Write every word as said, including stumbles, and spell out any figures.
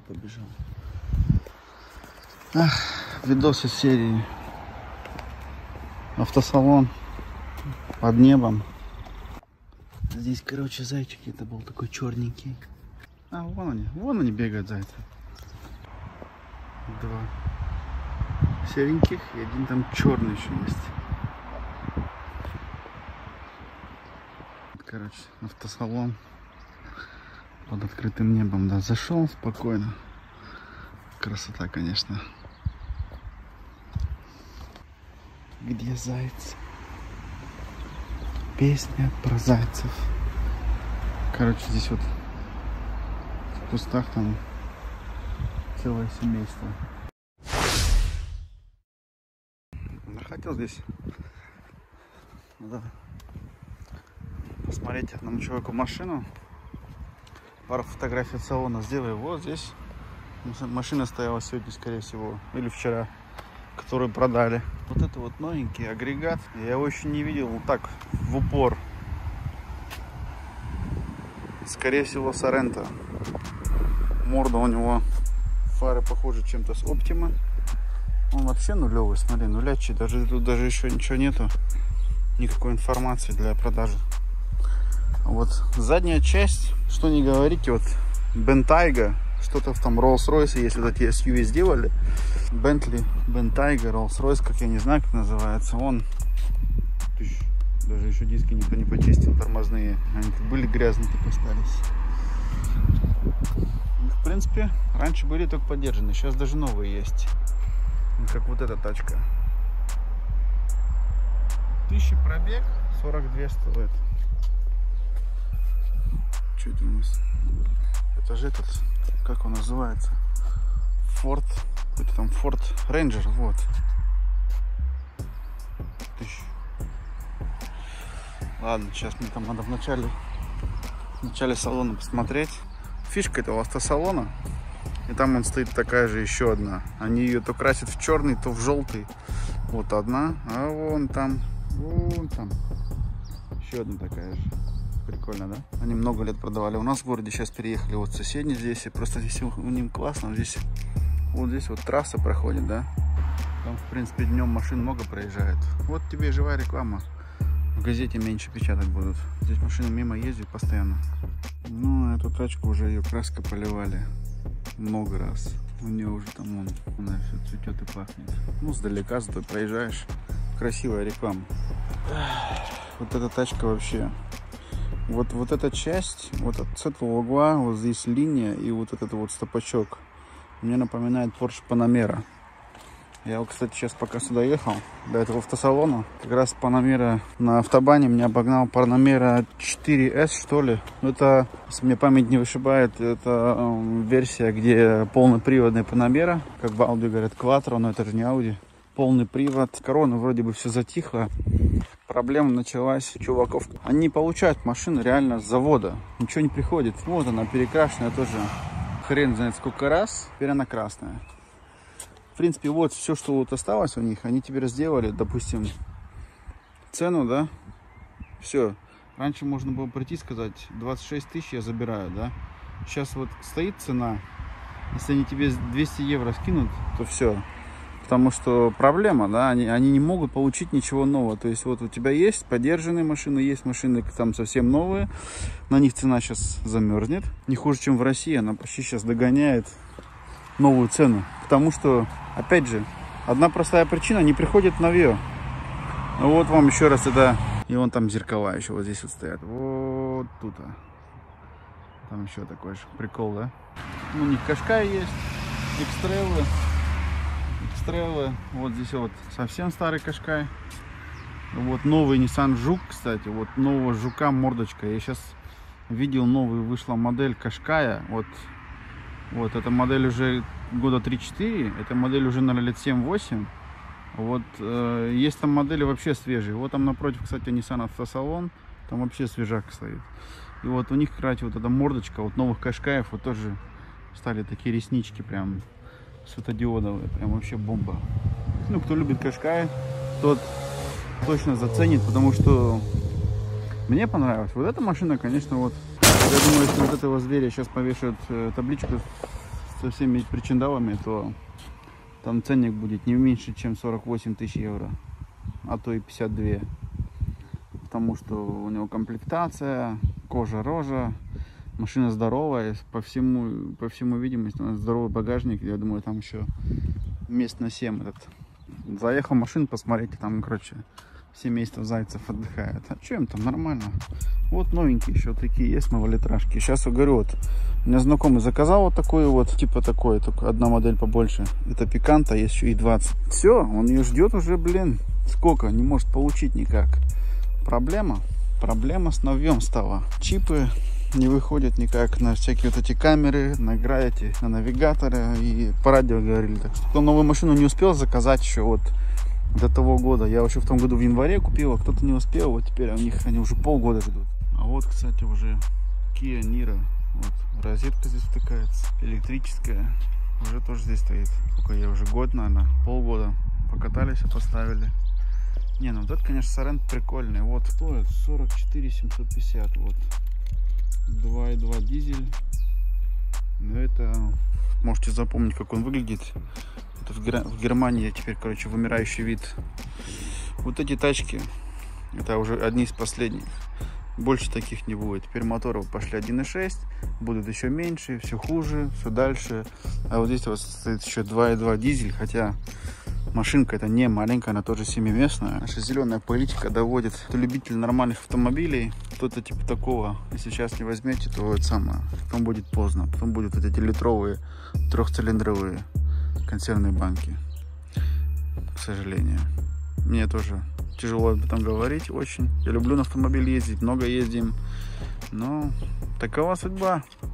побежал. Ах, видосы серии автосалон под небом. Здесь, короче, зайчики, это был такой черненький. А, вон они, вон они бегают, зайцы. Два сереньких и один там черный еще есть. Короче, автосалон под открытым небом, да, зашел спокойно. Красота, конечно. Где зайцы? Песня про зайцев. Короче, здесь вот в кустах там целое семейство. Хотел здесь, да, посмотреть одному человеку машину. Пару фотографий от салона сделаю. Вот здесь машина стояла сегодня, скорее всего, или вчера, которую продали. Вот это вот новенький агрегат. Я его еще не видел вот так в упор. Скорее всего, Соренто. Морда у него, фары похожи чем-то с Optima. Он вообще нулевый, смотри, нулячий. Даже тут даже еще ничего нету. Никакой информации для продажи. Вот задняя часть, что не говорите, вот Bentayga, что-то в там Rolls-Royce, если вот эти эс ю ви сделали. Bentley, Bentayga, Rolls-Royce, как я не знаю, как называется. Он даже еще диски никто не почистил, тормозные. Они были грязные, так остались. В принципе, раньше были только подержаны, сейчас даже новые есть. Как вот эта тачка. Тысяча пробег, сорок две стоит. Что это у нас? Это же этот, как он называется? Ford, это там Ford Ranger, вот. Тысяч. Ладно, сейчас мне там надо в начале, в начале салона посмотреть. Фишка этого автосалона. И там он стоит такая же еще одна. Они ее то красят в черный, то в желтый. Вот одна. А вон там, вон там еще одна такая же. Прикольно, да? Они много лет продавали. У нас в городе сейчас переехали вот соседние здесь. И просто здесь у них классно. Здесь вот здесь вот трасса проходит, да? Там, в принципе, днем машин много проезжает. Вот тебе и живая реклама. В газете меньше печатать будут. Здесь машины мимо ездят постоянно. Ну, эту тачку уже ее краской поливали много раз. У нее уже там он, она все цветет и пахнет. Ну, сдалека, зато проезжаешь. Красивая реклама. Вот эта тачка вообще. Вот, вот эта часть, вот от, с этого угла, вот здесь линия и вот этот вот стопачок. Мне напоминает Porsche Panamera. Я, кстати, сейчас пока сюда ехал, до этого автосалона, как раз Panamera на автобане меня обогнал Panamera четыре эс, что ли. Это, если мне память не вышибает, это э, версия, где полноприводный Panamera, как в Audi говорят, Quattro, но это же не Audi. Полный привод. Корона вроде бы все затихло. Проблема началась у чуваков. Они не получают машину реально с завода. Ничего не приходит. Вот она перекрашенная тоже. Хрен знает сколько раз. Теперь она красная. В принципе, вот все, что вот осталось у них, они теперь сделали, допустим, цену, да, все. Раньше можно было прийти и сказать, двадцать шесть тысяч я забираю, да. Сейчас вот стоит цена, если они тебе двести евро скинут, то все. Потому что проблема, да, они, они не могут получить ничего нового. То есть вот у тебя есть подержанные машины, есть машины там совсем новые, на них цена сейчас замерзнет. Не хуже, чем в России, она почти сейчас догоняет новую цену. Потому что, опять же, одна простая причина, не приходит новье. Вот вам еще раз это. И вон там зеркала еще вот здесь вот стоят. Вот тут. Там еще такой же прикол, да? Ну, у них Кашкай есть, Экстреллы. Экстреллы. Вот здесь вот совсем старый Кашкай. Вот новый Nissan Жук, кстати. Вот нового Жука мордочка. Я сейчас видел новую, вышла модель Кашкая. Вот. Вот, эта модель уже года три-четыре, эта модель уже, наверное, лет семь-восемь. Вот, э, есть там модели вообще свежие. Вот там напротив, кстати, Nissan автосалон, там вообще свежак стоит. И вот у них, кстати, вот эта мордочка, вот новых Кашкаев, вот тоже стали такие реснички прям светодиодовые, прям вообще бомба. Ну, кто любит Кашкай, тот точно заценит, потому что мне понравилось. Вот эта машина, конечно, вот. Я думаю, если вот этого зверя сейчас повешают э, табличку со всеми причиндалами, то там ценник будет не меньше, чем сорок восемь тысяч евро, а то и пятьдесят две. Потому что у него комплектация, кожа, рожа, машина здоровая, по всему, по всему видимости, у нас здоровый багажник. Я думаю, там еще мест на семь этот. Заехал в машину, посмотрите, там, короче, семейство зайцев отдыхает. А что им там, нормально. Вот новенькие еще такие есть малолитражки. Сейчас я говорю, вот, у меня знакомый заказал вот такой вот, типа такой, только одна модель побольше. Это Пиканта, есть еще и двадцать. Все, он ее ждет уже, блин, сколько, не может получить никак. Проблема, проблема с новьем стала. Чипы не выходят никак на всякие вот эти камеры, на эти, на навигаторы, и по радио говорили. Так что кто новую машину не успел заказать еще вот до того года. Я еще в том году в январе купил, а кто-то не успел, вот теперь у них они уже полгода ждут. А вот, кстати, уже Kia Niro. Вот розетка здесь втыкается, электрическая, уже тоже здесь стоит. Сколько я уже год, наверное, полгода покатались и поставили. Не, ну вот это, конечно, Соренто прикольный. Вот стоит сорок четыре семьсот пятьдесят. Вот два и два дизель. Но это можете запомнить, как он выглядит. Это в, Гер... в Германии теперь, короче, вымирающий вид. Вот эти тачки, это уже одни из последних. Больше таких не будет. Теперь моторы пошли один и шесть, будут еще меньше, все хуже, все дальше. А вот здесь вот стоит еще два и два дизель, хотя машинка это не маленькая, она тоже семиместная. Наша зеленая политика доводит до любителей нормальных автомобилей. Кто-то типа такого, если сейчас не возьмете, то это самое, потом будет поздно. Потом будут вот эти литровые трехцилиндровые консервные банки. К сожалению. Мне тоже тяжело об этом говорить очень. Я люблю на автомобиле ездить, много ездим. Но такова судьба.